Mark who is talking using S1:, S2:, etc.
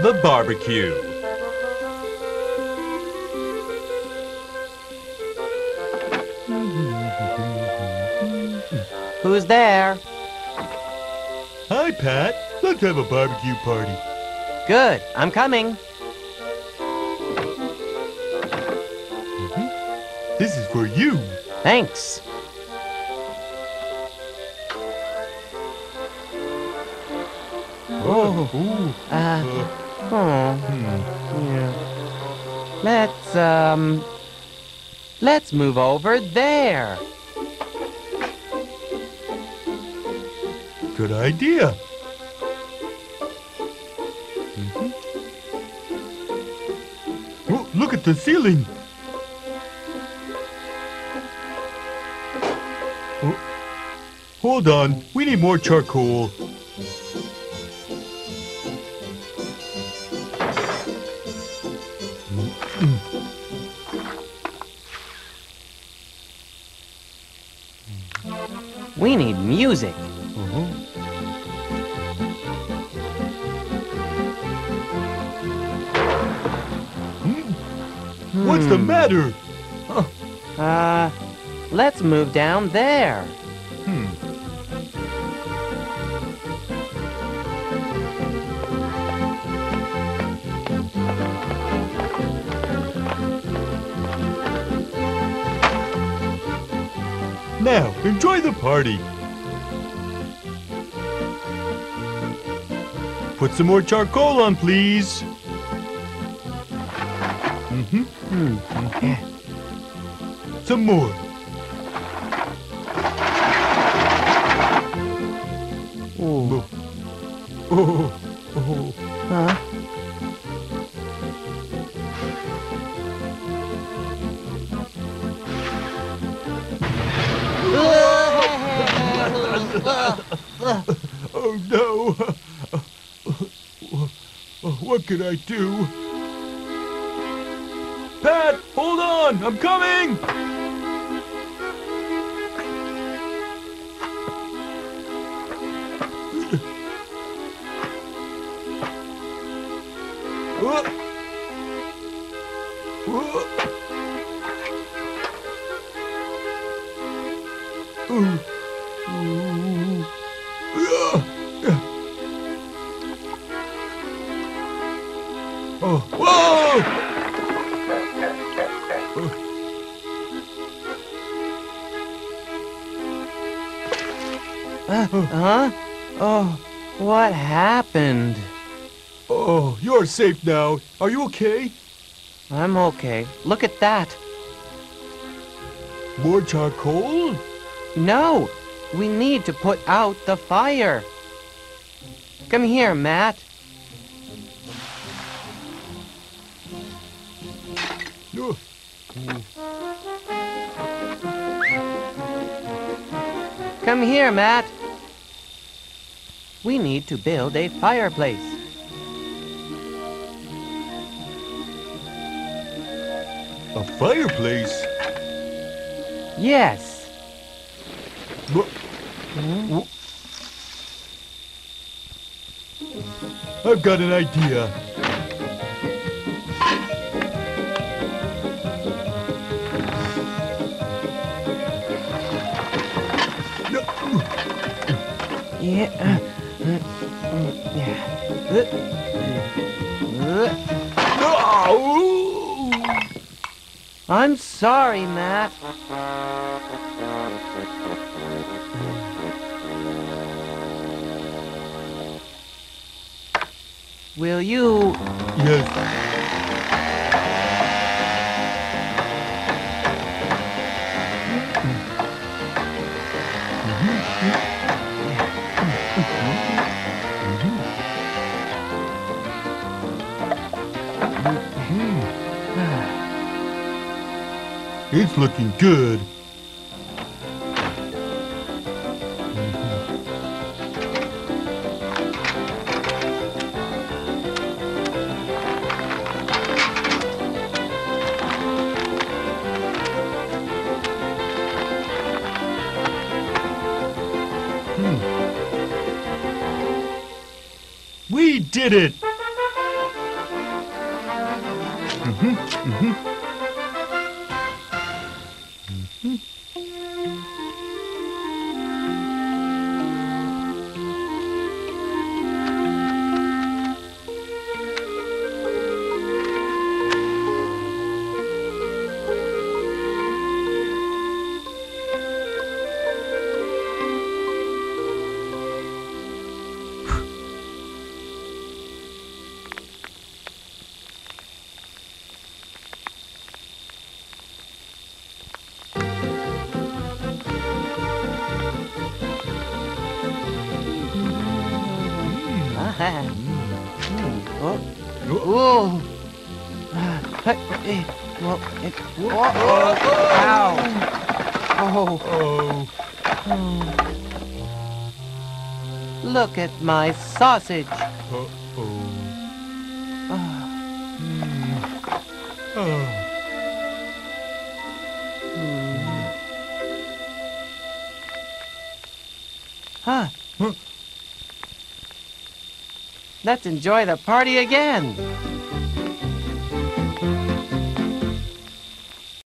S1: the barbecue.
S2: Who's there?
S1: Hi, Pat. Let's have a barbecue party.
S2: Good, I'm coming.
S1: This is for you.
S2: Thanks. Oh, yeah. Let's move over there.
S1: Good idea. Oh, look at the ceiling. Oh, hold on, we need more charcoal.
S2: We need music.
S1: What's the matter?
S2: Let's move down there.
S1: Now, enjoy the party. Put some more charcoal on, please. Some more.
S2: Ooh.
S1: Oh.
S2: Huh?
S1: Oh no! What could I do? Pat, hold on! I'm coming! Oh, whoa!
S2: Huh? Oh, what happened?
S1: Oh, you're safe now. Are you okay?
S2: I'm okay. Look at that.
S1: More charcoal?
S2: No, we need to put out the fire. Come here, Matt.
S1: Oh.
S2: Come here, Matt. We need to build a fireplace.
S1: A fireplace?
S2: Yes.
S1: I've got an idea.
S2: Yeah. I'm sorry, Matt. Will you...
S1: Yes. It's looking good. We did it!
S2: Oh. Hey, well, ow. Oh. Look at my sausage. Huh. Let's enjoy the party again.